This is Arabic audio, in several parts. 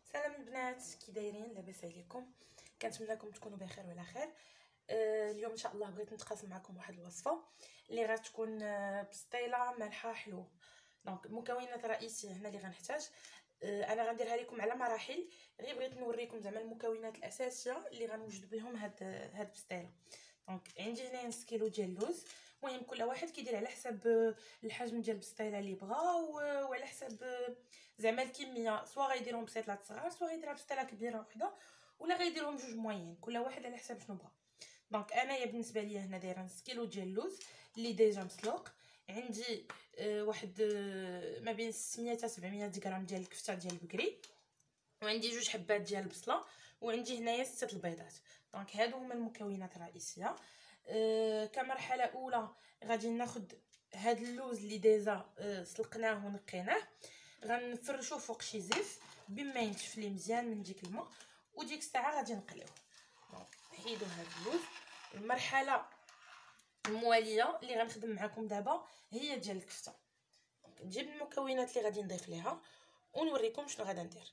سلام البنات، كي دايرين؟ لاباس عليكم؟ كنتمنىكم تكونوا بخير وعلى خير. اليوم ان شاء الله بغيت نتقاسم معكم واحد الوصفه اللي غتكون بسطيله مالحه حلوه. دونك المكونات الرئيسيه هنا اللي غنحتاج، انا غنديرها لكم على مراحل، غير بغيت نوريكم زعما المكونات الاساسيه اللي غنوجد بهم هاد البسطيله. دونك عندي هنا نص كيلو ديال اللوز. المهم كل واحد كيدير على حسب الحجم ديال البسطيله اللي بغا وعلى حسب زعما الكميه، سواء غيديرهم بسيطلات صغار سواء غيديرها بسطيله كبيره وحده ولا غيديرهم جوج موين، كل واحد على حسب شنو بغا. دونك انايا بالنسبه ليا هنا دايره نص كيلو ديال اللوز اللي ديجا مسلوق. عندي واحد ما بين 600 حتى 700 غرام ديال الكفته ديال البكري، وعندي جوج حبات ديال البصله، وعندي هنايا 6 البيضات. دونك هادو هما المكونات الرئيسيه. كمرحله اولى غادي ناخذ هاد اللوز اللي ديجا سلقناه ونقيناه، غنفرشوه فوق شي زيت بما ينشف ليه مزيان من ديك الماء، وديك الساعه غادي نقليوه. نحيدو هاد اللوز. المرحله المواليه اللي غنخدم معكم دابا هي ديال الكفته. نجيب المكونات اللي غادي نضيف ليها ونوريكم شنو غادا ندير.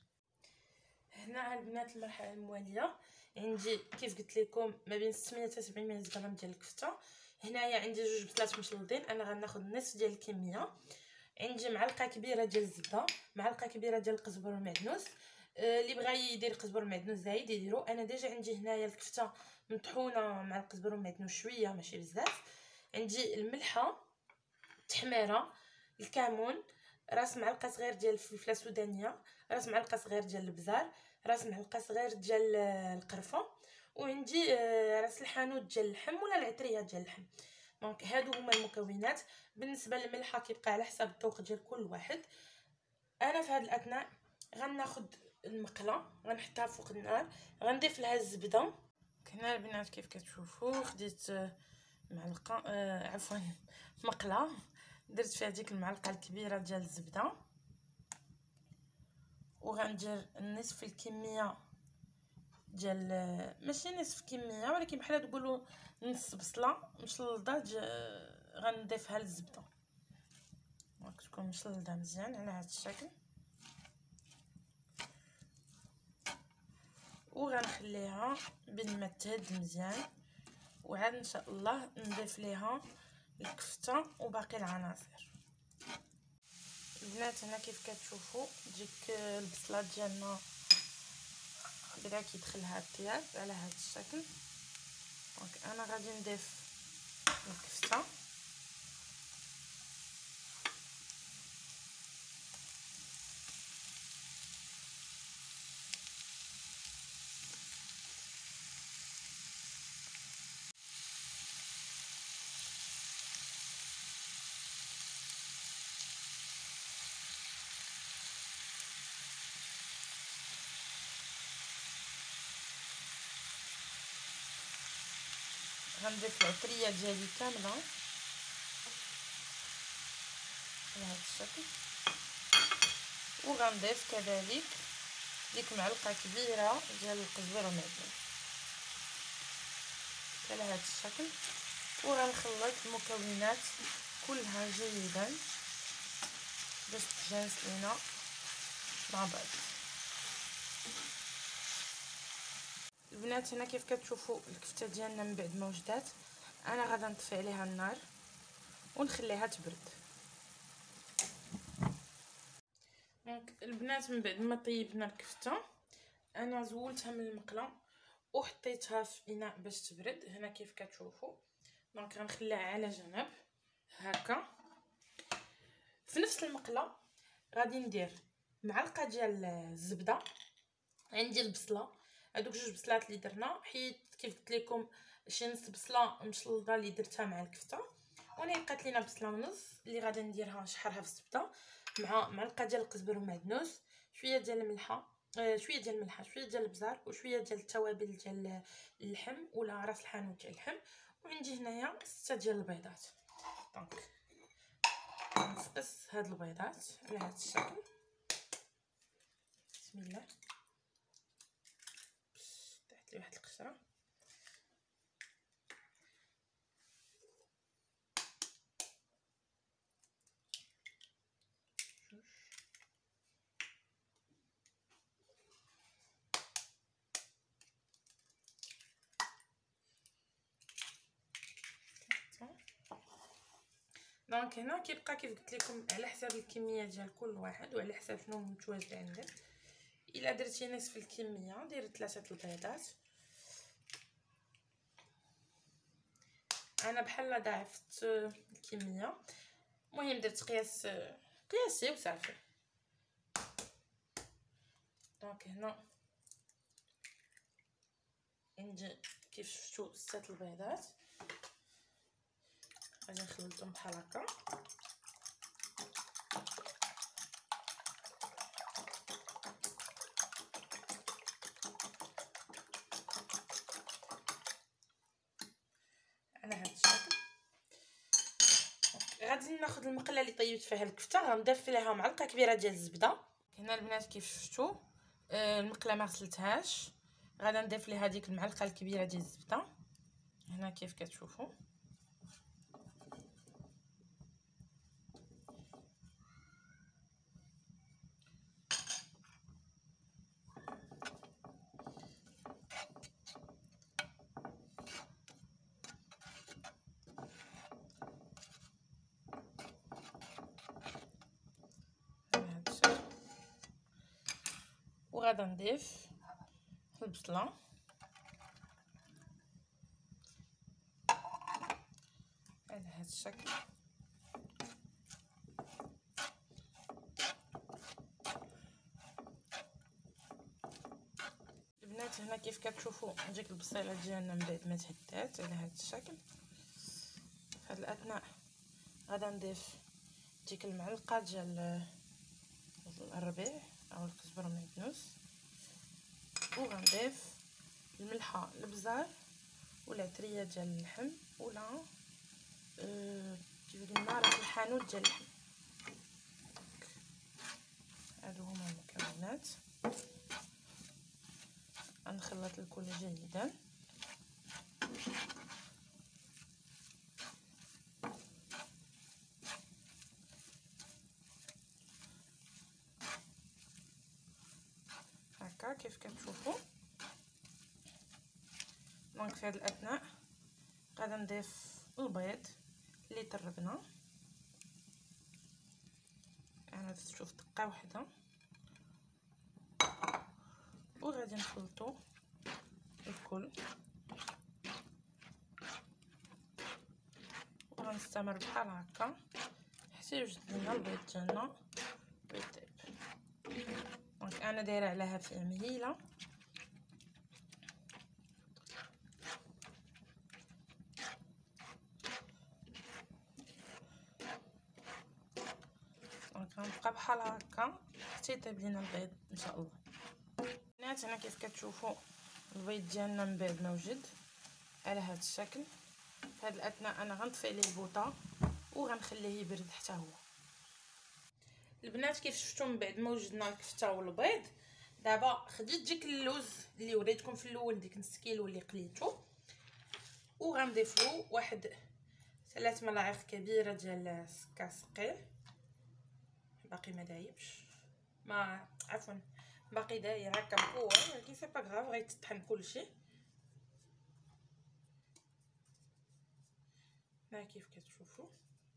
هنا البنات المرحله المواليه عندي كيف قلت لكم ما بين 600 حتى 700 غرام ديال الكفته. هنايا عندي جوج بصلات مشلضين، انا غناخذ نصف ديال الكميه. عندي معلقه كبيره ديال الزبده، معلقه كبيره ديال القزبر والمعدنوس. اللي بغا يدير قزبر ومعدنوس زايد يديرو. انا ديجا عندي هنايا الكفته مطحونه مع القزبر والمعدنوس شويه ماشي بزاف. عندي الملحه، التحميره، الكمون، راس معلقه صغير ديال الفلفله السودانيه، راس معلقه صغير ديال البزار، راس معلقه صغير ديال القرفه، وعندي راس الحانوت ديال اللحم ولا العطريه ديال اللحم. دونك هادو هما المكونات. بالنسبه للملحه كيبقى على حسب الذوق ديال كل واحد. انا في هاد الاثناء غناخد المقله غنحطها فوق النار، غنضيف لها الزبده. هنا البنات كيف كتشوفوا خديت معلقه عفوا مقله، درت فيها ديك المعلقه الكبيره ديال الزبده، وغندير نصف الكميه ديال ماشي نصف كميه ولكن بحال تقولوا نص بصله مشلضه غنضيفها للزبده. دونك تكون مشلضه مزيان على هذا الشكل، وغنخليها بين ما تهد مزيان، وعاد ان شاء الله نضيف ليها الكفته وباقي العناصر. البنات هنا كيف كتشوفوا ديك البصله ديالنا بدا كيدخلها الطياب على هذا الشكل. دونك انا غادي نضيف الكفته غنضيف العطريه ديالي كامله على هذا الشكل، وغنضيف كذلك ديك معلقه كبيره ديال القزبر والمعدنوس على هذا الشكل، وغنخلط المكونات كلها جيدا باش تجانس لينا مع بعض. البنات هنا كيف كتشوفوا الكفته ديالنا من بعد ما وجدات، انا غادا نطفي عليها النار ونخليها تبرد. دونك البنات من بعد ما طيبنا الكفته انا زولتها من المقله وحطيتها في اناء باش تبرد. هنا كيف كتشوفوا دونك غنخليها على جنب هكا. في نفس المقله غادي ندير معلقه ديال الزبده، عندي البصله، هادوك جوج بصلات اللي درنا، حيت كيف قلت لكم شي نص بصله مشلضه اللي درتها مع الكفته، وانا بقات لينا بصله ونص اللي غادي نديرها نشحرها في الزبده مع معلقه ديال القزبر والمعدنوس، شويه ديال الملحه، شويه ديال الملحه، شويه ديال البزار، وشويه ديال التوابل ديال اللحم ولا راس الحانوت ديال اللحم، وعندي هنايا 6 ديال البيضات. دونك نفقس هاد البيضات على هذا الشكل. بسم الله. طيحت لي واحد القشره. دونك هنا كيبقى كيف قلت لكم على حساب الكميه ديال كل واحد وعلى حساب شنو متواجد عندك. الا درتي نصف الكميه دير 3 البيضات. انا بحال ضاعفت الكميه، المهم درت قياسي وصافي. دونك هنا عندي كيف شفتوا 6 البيضات، غادي نخلطهم بحال هكا. على هذا الشكل. غادي ناخذ المقله اللي طيبت فيها الكفته، غنضيف ليها معلقه كبيره ديال الزبده. هنا البنات كيف شفتوا المقله ما غسلتهاش، غادي نضيف ليها ديك المعلقه الكبيره ديال الزبده هنا كيف كتشوفوا. وغادي نضيف البصله على هذا الشكل. البنات هنا كيف كتشوفوا ديك البصيله ديالنا من بعد ما تهدات على هذا الشكل. في هذه الاثناء غادي نضيف ديك المعلقه ديال الربيع او الكزبره معدنوس، وغنضيف الملحه البزار ولا تريه ديال اللحم ولا كيف قلنا راه الحانوت ديال اللحم. هادو هما المكونات. غنخلط الكل جيدا. هكا كيف كتشوفوا. دونك في هذه الاثناء غادي نضيف البيض اللي طربنا. انا تشوف دقه واحده، وغادي نخلطو الكل وغنستمر بحال هكا حتى يوجد لنا البيض ديالنا ويطيب. دونك انا دايره عليها في مهيله. دونك غنبقى بحال هكا حتى يطيب لينا البيض ان شاء الله. البنات هنا كيف كتشوفوا البيض ديالنا من بعد ما وجد على هذا الشكل. في هذه الاثناء انا غنطفي عليه البوطه وغنخليه يبرد حتى هو. البنات كيف شفتوا من بعد ما وجدنا الكفته والبيض، دابا خديت ديك اللوز اللي وريتكم في الاول، ديك نص كيلو اللي قليته، وغنضيف له واحد 3 ملاعق كبيره ديال السكر ثقيل، باقي ما دايبش، ما عفوا باقي داير هكا مكور، ولكن سي با غاف غيتطحن كلشي. ها كيف كتشوفوا.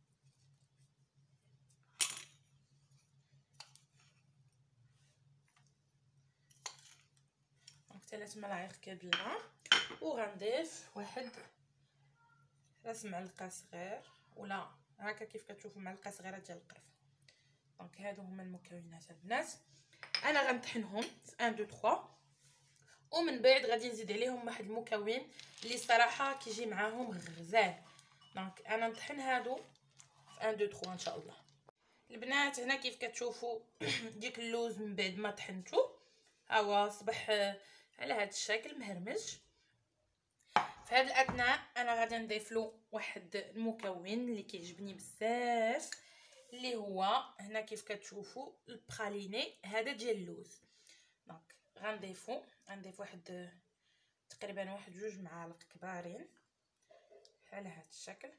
دونك 3 ملاعق كبيره، وغنضيف واحد راس معلقه صغير ولا هكا كيف كتشوفوا معلقه صغيره ديال القرفه. دونك هادو هما المكونات البنات. انا غنطحنهم في 1 2 3، ومن بعد غادي نزيد عليهم واحد المكون اللي صراحه كيجي معاهم غزال. دونك انا نطحن هادو في 1 2 3 ان شاء الله. البنات هنا كيف كتشوفوا ديك اللوز من بعد ما طحنته ها هو صبح على هذا الشكل مهرمش. في هذه الاثناء انا غادي نضيف له واحد المكون اللي كيعجبني بزاف، اللي هو هنا كيف كتشوفوا البراليني هذا ديال اللوز. دونك غنضيف واحد تقريبا واحد 2 معالق كبارين على هذا الشكل،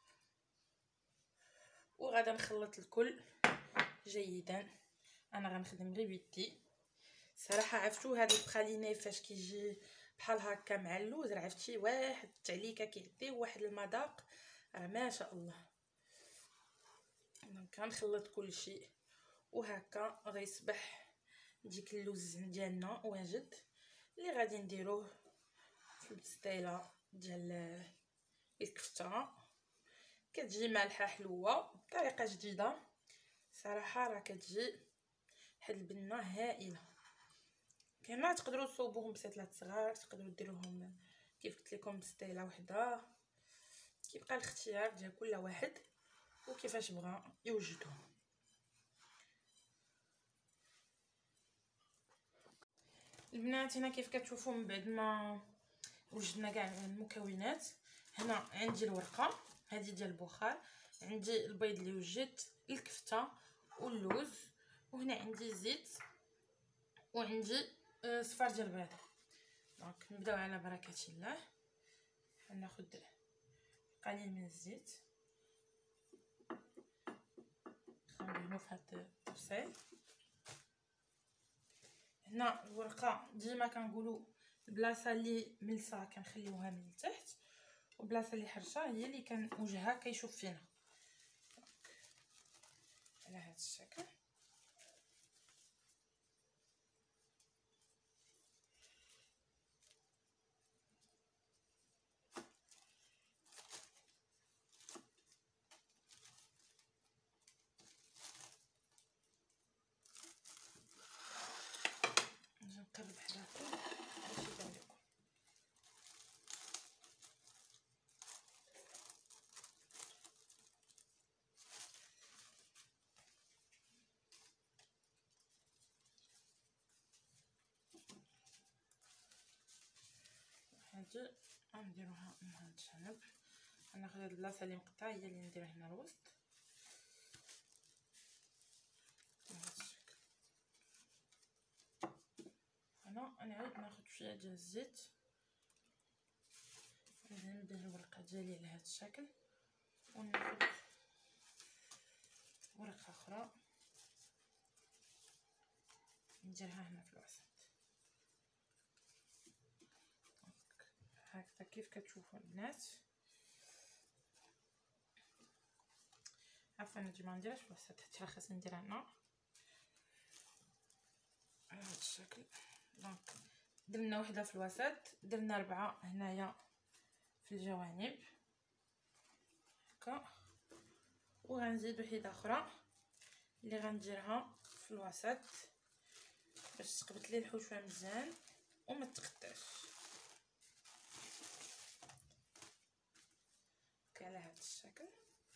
وغادي نخلط الكل جيدا. انا غنخدم غير بيدي صراحه. عرفتوا هذا البراليني فاش كيجي بحال هكا مع اللوز، راه عرفتي واحد التعليكه كيديه واحد المذاق ما شاء الله. دونك غنخلط كلشي وهكا غيصبح ديك اللوز ديالنا واجد اللي غادي نديروه في البسطيله ديال الكفته. كتجي مالحه حلوه بطريقه جديده صراحه، راه كتجي واحد البنه هائله. كما تقدروا تصوبوهم بسيطلات صغار، تقدروا ديروهم كيف قلت لكم بسطيله وحده، كيبقى الاختيار ديال كل واحد وكيفاش بغى يوجدهم. البنات هنا كيف كتشوفوا من بعد ما وجدنا كاع المكونات، هنا عندي الورقه هذه ديال البخار، عندي البيض اللي وجدت، الكفته واللوز، وهنا عندي زيت، وعندي صفار ديال البيض. دونك نبداو على بركه الله. ناخذ قليل من الزيت ندهنو في هاد الطبسيل. هنا الورقه ديما كنقولوا البلاصه اللي ملسه كنخليوها من التحت، والبلاصه اللي حرشه هي اللي كان وجهها كيشوف فينا على هذا الشكل. نجي نقرب حداكم باش يبان لكم. هادي غنديروها من هاد الجانب، غناخد هاد البلاصه اللي مقطعه هي اللي ندير هنا الوسط بهذا الشكل. انا نعاود ناخد شويه ديال الزيت، غادي ندهن الورقه ديالي على هذا الشكل، وناخد ورقه اخرى نديرها هنا في الوسط هكذا كيف كتشوفوا البنات. عفوا نجي ما نديرهاش في الوسط حتى خاصني نديرها هنا على هذا الشكل. دونك درنا وحده في الوسط، درنا 4 هنايا في الجوانب هكا، وغنزيد وحده اخرى اللي غنديرها في الوسط باش تقبت لي الحشوه مزيان وما تقطعش على هذا الشكل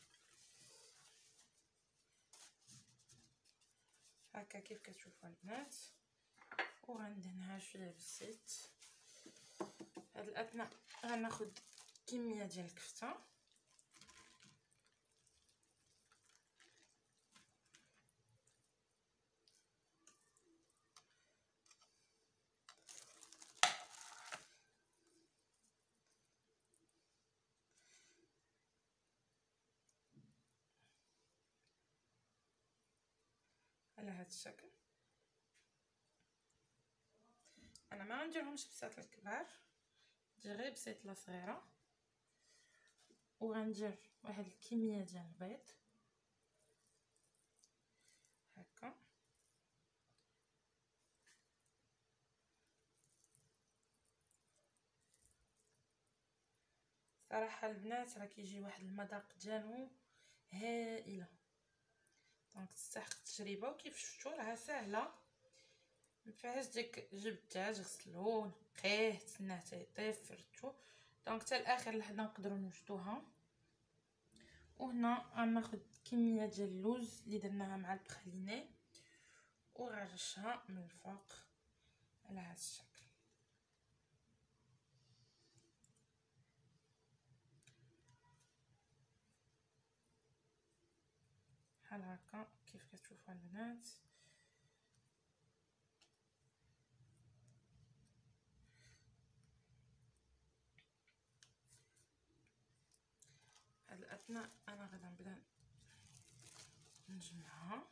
هكا كيف كتشوفوا البنات. وغندهنها شويه بالزيت. هاد الاثناء غناخد كميه ديال الكفته، على هذا الشكل. انا ما غنديرهمش بساطل كبار، ندير غير بسيطله صغيره، وغندير واحد الكميه ديال البيض هكا. صراحه البنات راه كيجي واحد المذاق ديالو هائله، دونك تستحق التجربه. وكيف شفتوا راها سهله، مفيهاش ديك جبد الدجاج غسلوه نقيه تسناه حتى يطيب فردتو، دونك حتى الاخر لحدا نقدروا نوجدوها. وهنا غناخد كميه ديال اللوز اللي درناها مع البخليني وغنرشها من الفوق على هذا الشكل بحال هكا كيف كتشوفوا البنات. هاد الاثناء انا غادي نبدا نجمعها.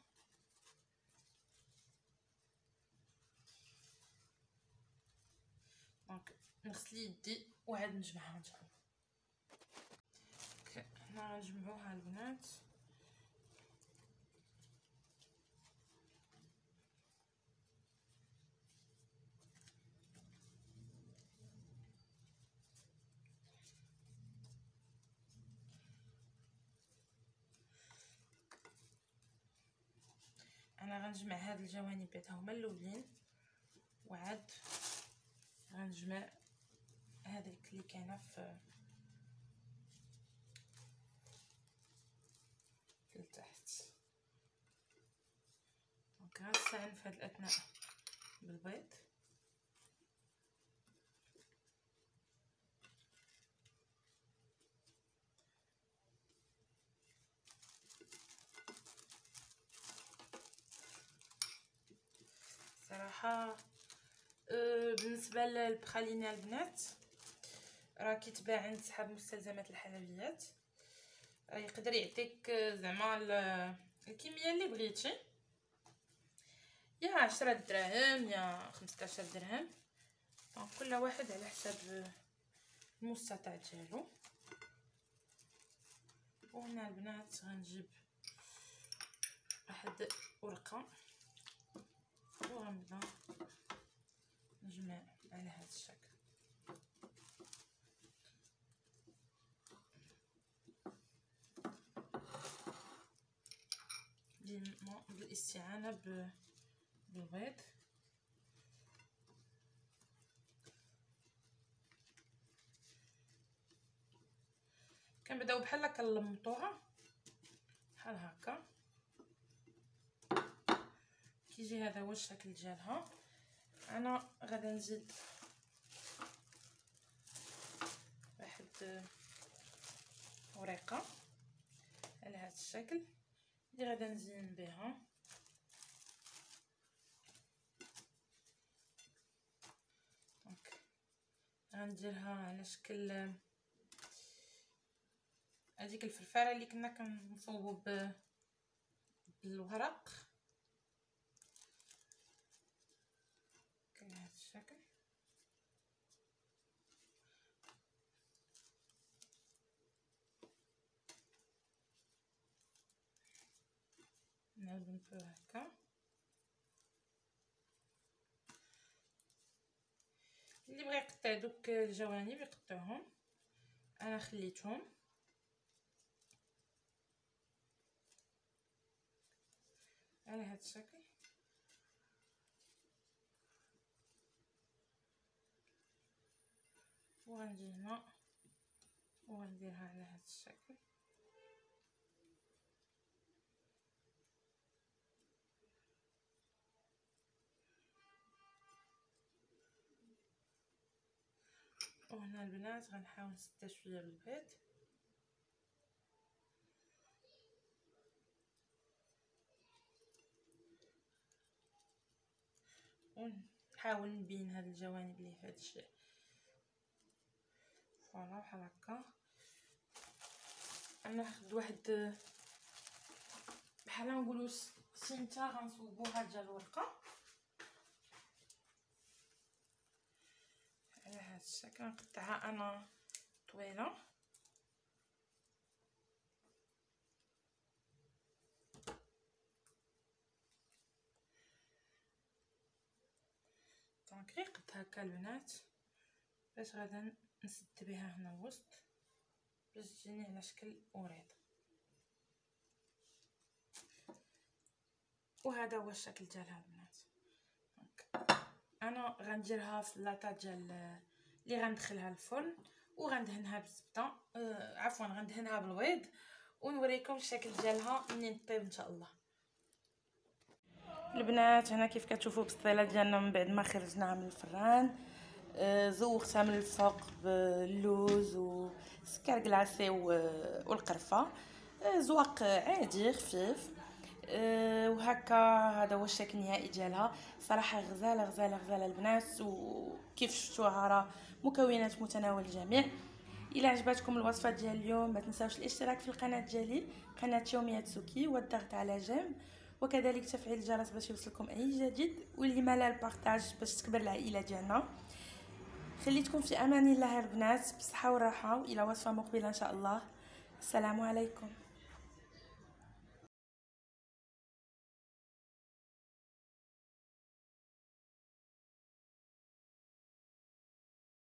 دونك نغسل يدي وعاد نجمعها ان شاء الله. هنا غنجمعوها البنات انا غنجمع هاد الجوانب تا هما الاولين، وعاد غنجمع هذيك اللي كاينه في لتحت. دونك غنستعن في هاد الاثناء بالبيض. صراحه بالنسبه للبخالينه البنات راه كيتباع عند صحاب مستلزمات الحلويات، يقدر يعطيك زعما الكميه اللي بغيتي، يا 10 دراهم يا 15 درهم، كل واحد على حسب المستطاع ديالو. وهنا البنات غنجيب واحد ورقه وغنبدا نجمع على هذا الشكل. ديما بالاستعانه بالبيض. كنبداو بحال هكا نلمطوها بحال هكا، كيجي هذا هو الشكل ديالها. انا غادا نزيد واحد ورقه على هذا الشكل اللي غادا نزين بها. دونك غنديرها على شكل هذيك الفرفاره اللي كنا كنصوبوا بالورق كهذا الشكل. نعاود نطوي هكا. اللي بغى يقطع دوك الجوانب يقطعهم، انا خليتهم. على هذا الشكل وغنجي هنا وغنديرها على هذا الشكل. وهنا البنات غنحاول نسدها شويه بالبيض ونحاول نبين هاد الجوانب اللي في هاد الشيء. فوالا بحال هكا. انا ناخذ واحد بحال نقولوا سمته غنصوبوها ديال الورقه على هذا الشكل. نقطعها انا طويله دونك غير قد هكا البنات باش غادا نسد بها هنا الوسط باش تجيني على شكل وريض. وهذا هو الشكل ديالها البنات. انا غنديرها في لاطا ديال اللي غندخلها للفرن وغندهنها بالزبده، عفوا غندهنها بالبيض، ونوريكم الشكل ديالها منين طيب ان شاء الله. البنات هنا كيف كتشوفوا بالسطيله ديالنا من بعد ما خرجناها من الفران، زوقتها من الفوق باللوز والسكر كلاصي والقرفه، زواق عادي خفيف. وهكا هذا هو الشكل النهائي ديالها. صراحه غزاله غزاله غزاله البنات، وكيف شفتوها راه مكونات متناول الجميع. الى عجبتكم الوصفه ديال اليوم ما تنساوش الاشتراك في القناه ديالي قناه يوميات سوكي والضغط على جنب، وكذلك تفعيل الجرس باش يوصلكم اي جديد، واللي مالا البارطاج باش تكبر العائله ديالنا. خليتكم في امان الله البنات، بالصحه والراحه، والى وصفه مقبله ان شاء الله. السلام عليكم.